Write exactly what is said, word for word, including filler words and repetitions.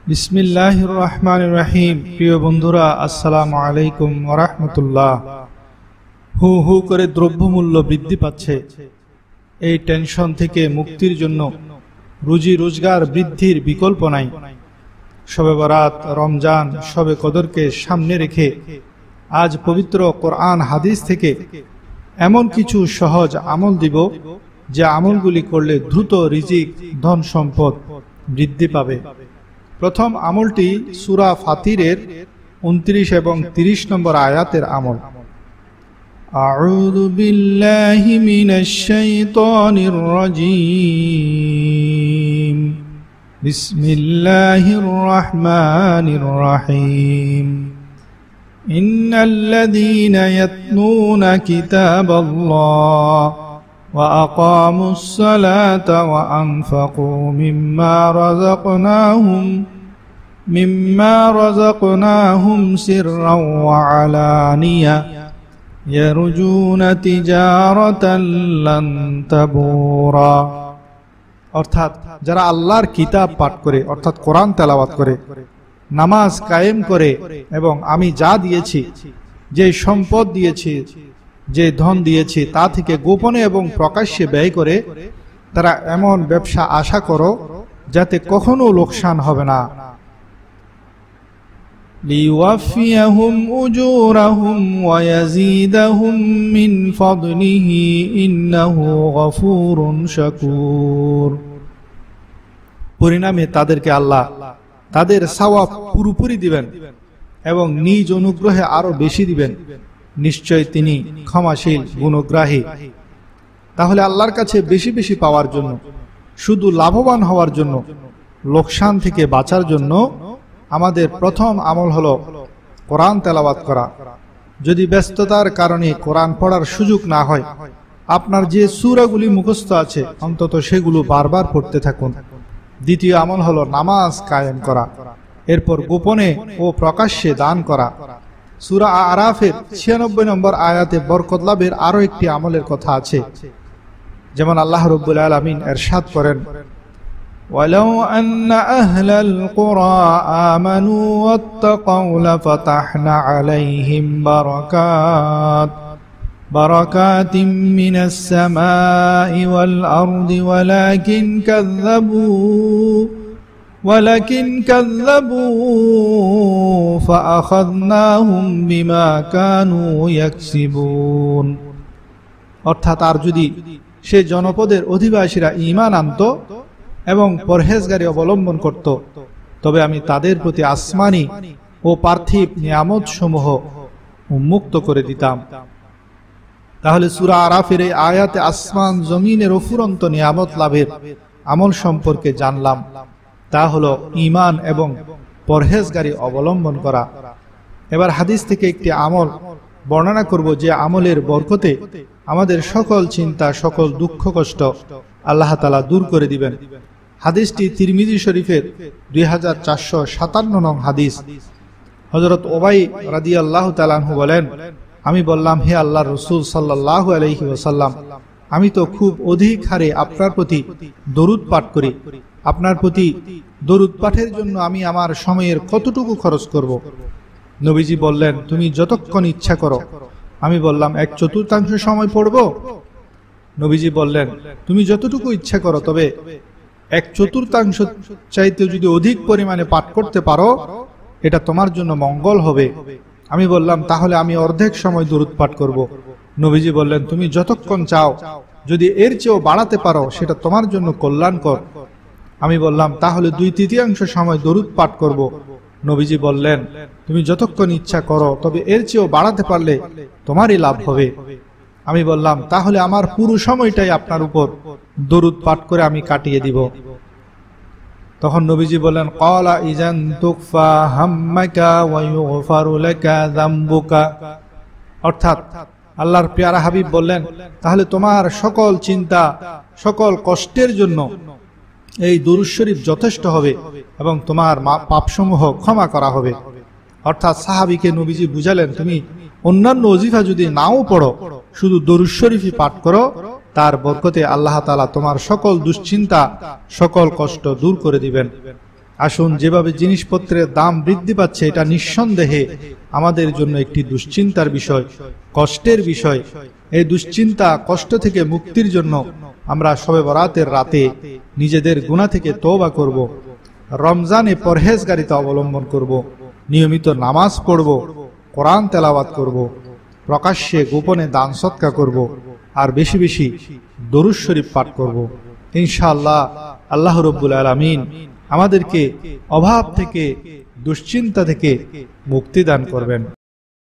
বিসমিল্লাহির রহমানির রহিম। প্রিয় বন্ধুরা, আসসালামু আলাইকুম ওয়া রাহমাতুল্লাহ। হু হু করে দ্রব্যমূল্য বৃদ্ধি পাচ্ছে। এই টেনশন থেকে মুক্তির জন্য রুজি রোজগার বৃদ্ধির বিকল্প নাই। শবে বরাত, রমজান, শবে কদরকে সামনে রেখে আজ পবিত্র কোরআন হাদিস থেকে এমন কিছু সহজ আমল দিব, যে আমলগুলি করলে দ্রুত রিজিক, ধন সম্পদ বৃদ্ধি পাবে। প্রথম আমলটি সূরা ফাতিরের উনত্রিশ এবং তিরিশ নম্বর আয়াতের আমল। আউযু বিল্লাহি মিনাশ শাইতানির রাজীম। বিসমিল্লাহির রহমানির রহিম। ইন্নাল্লাযীনা ইয়াতলুনা কিতাবাল্লাহ وأقاموا الصلاة وأنفقوا مما رزقناهم مما رزقناهم سرا وعلانية يرجون تجارة لن تبورا। অর্থাৎ যারা আল্লাহর কিতাব পাঠ করে, অর্থাৎ কোরআন তেলাওয়াত করে, নামাজ কায়েম করে এবং আমি যা দিয়েছি, যে সম্পদ দিয়েছি, যে ধন দিয়েছি, তা থেকে গোপনে এবং প্রকাশ্যে ব্যয় করে, তারা এমন ব্যবসা আশা করো যাতে কখনো লোকসান হবে না। লিওয়াফিয়াহুম উজুরাহুম ওয়া ইয়াজিদাহুম মিন ফাদলিহি ইন্নাহু গফুরুন শাকুর। পরিণামে তাদেরকে আল্লাহ তাদের সওয়াব পুরোপুরি দিবেন এবং নিজ অনুগ্রহে আরো বেশি দিবেন। নিশ্চয় তিনি ক্ষমাশীল, গুণগ্রাহী। তাহলে আল্লাহর কাছে বেশি বেশি পাওয়ার জন্য, শুধু লাভবান হওয়ার জন্য, লোকসান থেকে বাঁচার জন্য আমাদের প্রথম আমল হলো কোরআন তেলাওয়াত করা। যদি ব্যস্ততার কারণে কোরআন পড়ার সুযোগ না হয়, আপনার যে সূরাগুলি মুখস্থ আছে অন্তত সেগুলো বারবার পড়তে থাকুন। দ্বিতীয় আমল হলো নামাজ কায়েম করা, এরপর গোপনে ও প্রকাশ্যে দান করা। সূরা আরাফের ছিয়ানব্বই নম্বর আয়াতে বরকত লাভের আরো একটি আমলের কথা আছে। যেমন আল্লাহ রাব্বুল আলামিন ইরশাদ করেন, ওয়ালাউ আন্না আহলাল কুরা আমানু ওয়াত্তাকাউ লাফাতাহনা আলাইহিম বারাকাত বারাকাতিম মিনাস সামাই ওয়াল আরদি ওয়ালাকিন কাযযাবু ولكن كذبوا فأخذناهم بما كانوا يكسبون। অর্থাৎ আর যদি সে জনপদের অধিবাসীরা ঈমান আনত এবং পরহেজগারি অবলম্বন করত, তবে আমি তাদের প্রতি আসমানি ও পার্থিব নিয়ামত সমূহ উন্মুক্ত করে দিতাম। তাহলে সূরা আরাফের এই আয়াতে আসমান জমিনের অফুরন্ত নিয়ামত লাভের আমল সম্পর্কে জানলাম। তা হলো ঈমান এবং পরহেজগারি অবলম্বন করা। এবার হাদিস থেকে একটি আমল বর্ণনা করব, যে আমলের বরকতে আমাদের সকল চিন্তা, সকল দুঃখ কষ্ট আল্লাহ তাআলা দূর করে দিবেন। হাদিসটি তিরমিজি শরীফের দুই হাজার চারশো সাতান্ন নং হাদিস। হযরত ওবাই রাদিয়াল্লাহু তাআলা আনহু বলেন, আমি বললাম, হে আল্লাহর রাসূল সাল্লাল্লাহু আলাইহি ওয়াসাল্লাম, আমি তো খুব অধিক হারে আপনার প্রতি দরুদ পাঠ করি। আপনার প্রতি দরুদ পাঠের জন্য আমি আমার সময়ের কতটুকু খরচ করব? নবীজি বললেন, তুমি যতক্ষণ ইচ্ছা করো। আমি বললাম, এক চতুর্থাংশ সময় পড়ব? নবীজি বললেন, তুমি যতটুকু ইচ্ছা করো, তবে এক চতুর্থাংশ চাইতে যদি অধিক পরিমাণে পাঠ করতে পারো, এটা তোমার জন্য মঙ্গল হবে। আমি বললাম, তাহলে আমি অর্ধেক সময় দরুদ পাঠ করব। নবীজি বললেন, তুমি যতক্ষণ চাও, যদি এর চেয়েও বাড়াতে পারো সেটা তোমার জন্য কল্যাণকর। আমি বললাম, তাহলে দুই তৃতীয়াংশ সময় দরুদ পাঠ করব। নবীজি বললেন, তুমি যতক্ষণ ইচ্ছা করো, তবে এর চেয়েও বাড়াতে পারলে তোমারই লাভ হবে। আমি বললাম, তাহলে আমার পুরো সময়টাই আপনার উপর দরুদ পাঠ করে আমি কাটিয়ে দিব। তখন নবীজি বললেন, ক্বালা ইযান তুকফা হাম্মাকা ওয়া ইউগফারু লাকা যামবুকা। অর্থাৎ আল্লাহর পেয়ারা হাবিব বললেন, তাহলে তোমার সকল চিন্তা, সকল কষ্টের জন্য এই দুরূদ শরীফ যথেষ্ট হবে এবং তোমার পাপসমূহ ক্ষমা করা হবে। অর্থাৎ সাহাবীকে নবীজি বুঝালেন, তুমি অন্যান্য ওজিফা যদি নাও পড়ো, শুধু দরুদ শরীফই পাঠ করো, তার বরকতে আল্লাহ তাআলা তোমার সকল দুশ্চিন্তা, সকল কষ্ট দূর করে দিবেন। আসুন, যেভাবে জিনিসপত্রের দাম বৃদ্ধি পাচ্ছে, এটা নিঃসন্দেহে আমাদের জন্য একটি দুশ্চিন্তার বিষয়, কষ্টের বিষয়। এই দুশ্চিন্তা কষ্ট থেকে মুক্তির জন্য আমরা শবে বরাতের রাতে নিজেদের গুনাহ থেকে তওবা করব, রমজানে পরহেজগারিতা অবলম্বন করব, নিয়মিত নামাজ পড়ব, কোরআন তেলাওয়াত করব, প্রকাশ্যে গোপনে দান সৎকা করব, আর বেশি বেশি দরুদ শরীফ পাঠ করব। ইনশাআল্লাহ আল্লাহ রাব্বুল আলামিন আমাদেরকে অভাব থেকে, দুশ্চিন্তা থেকে মুক্তি দান করবেন।